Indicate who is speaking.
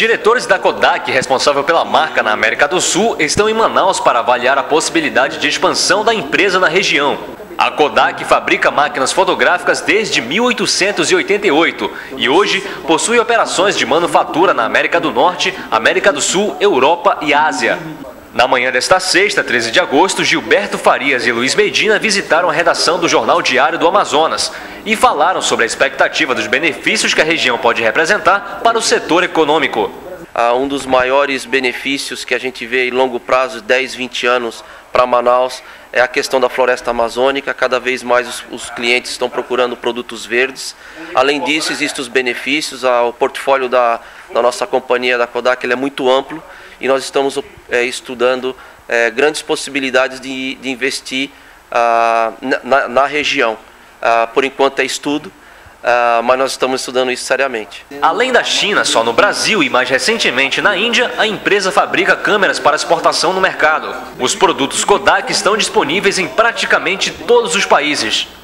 Speaker 1: Diretores da Kodak, responsável pela marca na América do Sul, estão em Manaus para avaliar a possibilidade de expansão da empresa na região. A Kodak fabrica máquinas fotográficas desde 1888 e hoje possui operações de manufatura na América do Norte, América do Sul, Europa e Ásia. Na manhã desta sexta, 13 de agosto, Gilberto Farias e Luiz Medina visitaram a redação do Jornal Diário do Amazonas e falaram sobre a expectativa dos benefícios que a região pode representar para o setor econômico.
Speaker 2: Um dos maiores benefícios que a gente vê em longo prazo, 10, 20 anos, para Manaus, é a questão da floresta amazônica. Cada vez mais os clientes estão procurando produtos verdes. Além disso, existem os benefícios. O portfólio da nossa companhia, da Kodak, ele é muito amplo e nós estamos estudando grandes possibilidades de investir na região. Por enquanto é estudo, mas nós estamos estudando isso seriamente.
Speaker 1: Além da China, só no Brasil e mais recentemente na Índia, a empresa fabrica câmeras para exportação no mercado. Os produtos Kodak estão disponíveis em praticamente todos os países.